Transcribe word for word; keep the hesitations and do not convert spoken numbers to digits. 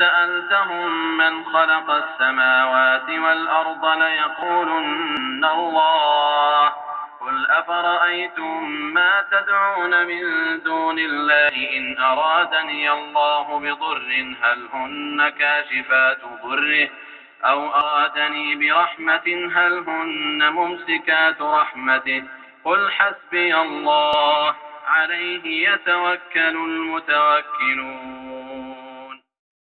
سألتهم من خلق السماوات والأرض ليقولن الله. قل أفرأيتم ما تدعون من دون الله إن أرادني الله بضر هل هن كاشفات ضره أو أرادني برحمة هل هن ممسكات رحمته قل حسبي الله عليه يتوكل المتوكلون.